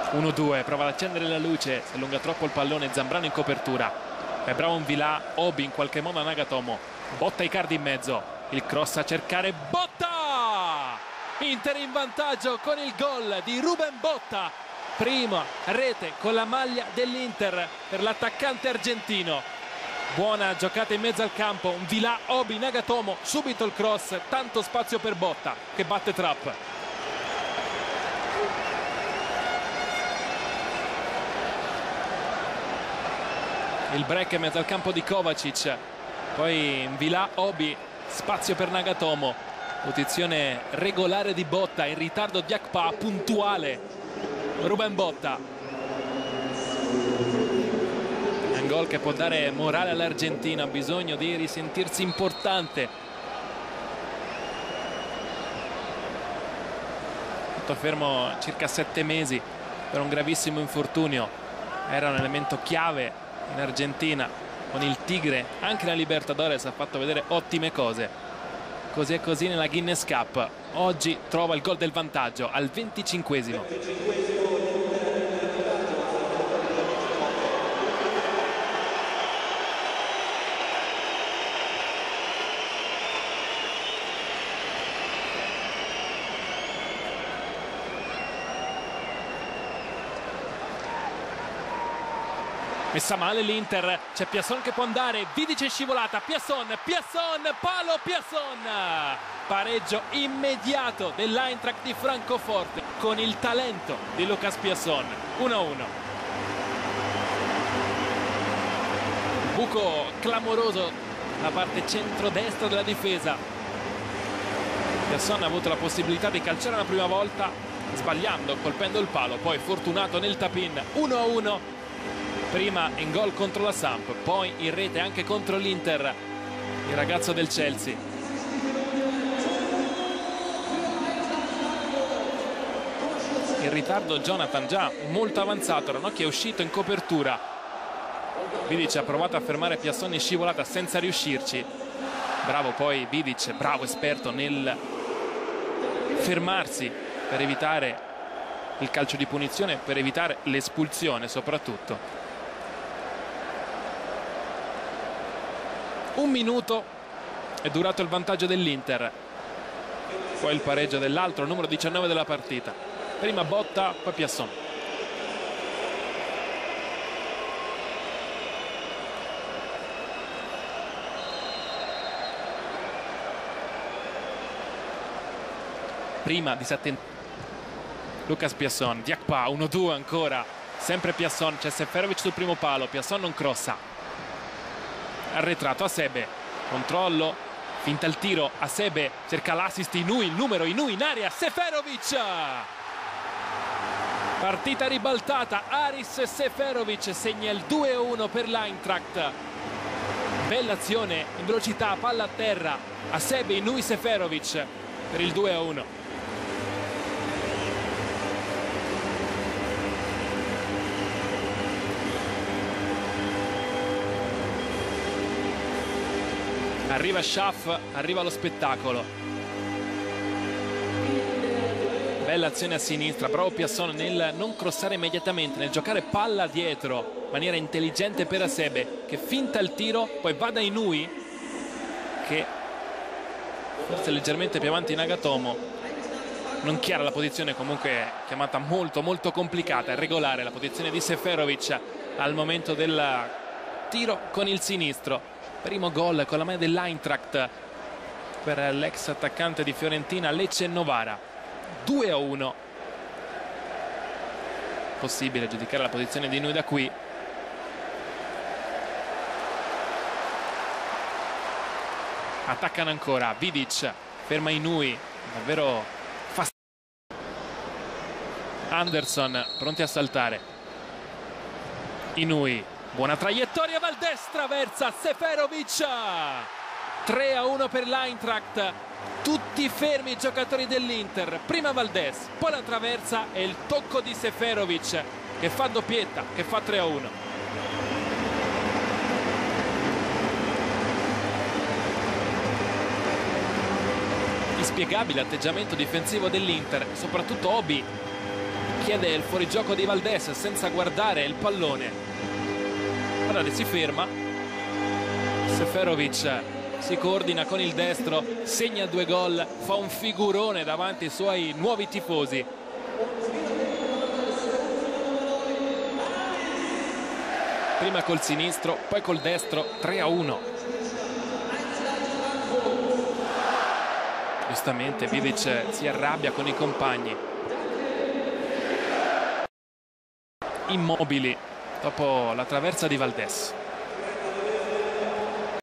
1-2, prova ad accendere la luce, si allunga troppo il pallone, Zambrano in copertura. È bravo un Vilà, Obi in qualche modo a Nagatomo. Botta Icardi in mezzo, il cross a cercare Botta! Inter in vantaggio con il gol di Ruben Botta. Prima rete con la maglia dell'Inter per l'attaccante argentino. Buona giocata in mezzo al campo, un Vilà, Obi, Nagatomo, subito il cross, tanto spazio per Botta che batte Trapp. Il break in mezzo al campo di Kovacic, poi Vilà, Obi, spazio per Nagatomo, posizione regolare di Botta, in ritardo Diakpa, puntuale Ruben Botta. È un gol che può dare morale all'Argentina, ha bisogno di risentirsi importante. Tutto fermo circa 7 mesi per un gravissimo infortunio, era un elemento chiave in Argentina con il Tigre, anche la Libertadores ha fatto vedere ottime cose. Così e così nella Guinness Cup, oggi trova il gol del vantaggio al 25esimo. Messa male l'Inter, c'è Piasson che può andare, Vidic è scivolata, Piasson, palo Piasson! Pareggio immediato dell'Eintracht di Francoforte con il talento di Lucas Piasson, 1-1. Buco clamoroso la parte centrodestra della difesa. Piasson ha avuto la possibilità di calciare la prima volta, sbagliando, colpendo il palo, poi fortunato nel tap-in, 1-1. Prima in gol contro la Samp, poi in rete anche contro l'Inter, il ragazzo del Chelsea. In ritardo Jonathan, già molto avanzato, Ranocchia è uscito in copertura. Vidic ha provato a fermare Piasson in scivolata senza riuscirci. Bravo poi Vidic, bravo esperto nel fermarsi per evitare il calcio di punizione, per evitare l'espulsione soprattutto. Un minuto è durato il vantaggio dell'Inter, poi il pareggio dell'altro, numero 19 della partita. Prima Botta, poi Piasson. Prima di Lucas Piasson, Diakpa, 1-2 ancora, sempre Piasson, c'è Seferovic sul primo palo, Piasson non crossa. Arretrato Hasebe, controllo, finta il tiro, Hasebe cerca l'assist, Inui, il numero, Inui in area, Seferovic! Partita ribaltata, Aris Seferovic segna il 2-1 per l'Eintracht. Bella azione in velocità, palla a terra, Hasebe, Inui, Seferovic per il 2-1. Arriva Schaff, arriva lo spettacolo. Bella azione a sinistra, bravo Piasson nel non crossare immediatamente, nel giocare palla dietro in maniera intelligente per Hasebe, che finta il tiro, poi va da Inui, che forse leggermente più avanti Nagatomo. Non chiara la posizione, comunque chiamata molto molto complicata, è regolare la posizione di Seferovic al momento del tiro con il sinistro. Primo gol con la maglia dell'Eintracht per l'ex attaccante di Fiorentina, Lecce Novara. 2-1. Possibile giudicare la posizione di Inui da qui. Attaccano ancora, Vidic ferma Inui, davvero fastidioso. Anderson pronti a saltare. Inui, buona traiettoria, Valdés traversa, Seferovic. 3-1 per l'Eintracht. Tutti fermi i giocatori dell'Inter. Prima Valdés, poi la traversa e il tocco di Seferovic che fa doppietta, che fa 3-1. Inspiegabile atteggiamento difensivo dell'Inter, soprattutto Obi, chiede il fuorigioco di Valdés senza guardare il pallone. Guardate, si ferma. Seferovic si coordina con il destro, segna 2 gol, fa un figurone davanti ai suoi nuovi tifosi. Prima col sinistro, poi col destro, 3-1. Giustamente Vidic si arrabbia con i compagni. Immobili dopo la traversa di Valdés.